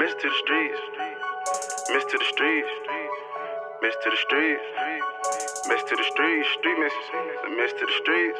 Miss to the streets, miss to the streets, miss to the streets, miss to the streets, street misses, miss to the streets.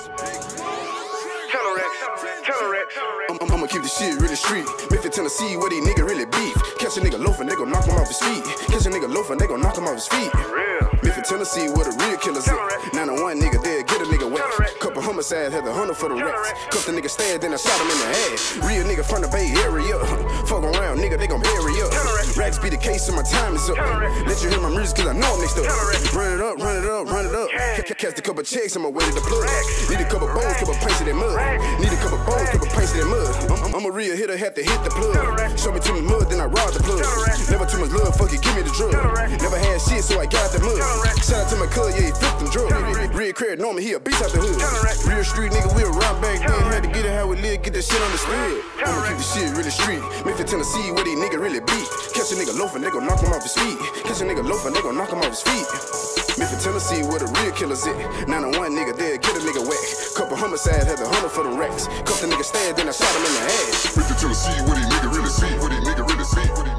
Telerex. I'ma keep the shit really street. Memphis, Tennessee, where these niggas really beef. Catch a nigga loafing, they gon' knock him off his feet. Catch a nigga loafing, they gon' knock him off his feet. Memphis, Tennessee, where the real killers at. 901 nigga dead, get a nigga wet. Couple homicides, had the 100 for the racks. Cuffed the nigga stabbed, then I shot him in the ass. Real nigga from the Bay Area. Fuck around, nigga, they gon' bury up. Racks be the case, so my time is up. Let you hear my music, cause I know I'm mixed up. Run it up, run it up, run it up. Catch a couple checks, I'ma wait at the plug. Need a couple bones, couple pints of that mud. Need a couple bones, couple pints of that mud. I'm a real hitter, had to hit the plug. Show me too much mud, then I rob the plug. Never too much love, fuck it, give me the drug. Never had shit, so I got the mud. Shout out to my cuz, yeah, he flipped them drugs. Real credit, Norman, he a beast out the hood. Real street nigga, we a rock back then. Had to get it how we live, get that shit understood. I'ma keep the shit really street. Memphis, Tennessee, where these niggas really beat. Catch a nigga loafing, they gon' knock him off his feet. Catch a nigga loafing, they gon' knock him off his feet. Memphis, Tennessee, where the real killers at. 901 nigga dead, get a nigga whack. Couple homicides, had the 100 for the racks. Cuffed the nigga stabbed, then I shot him in the ass. Memphis, Tennessee, where these niggas really see. Where these niggas really see.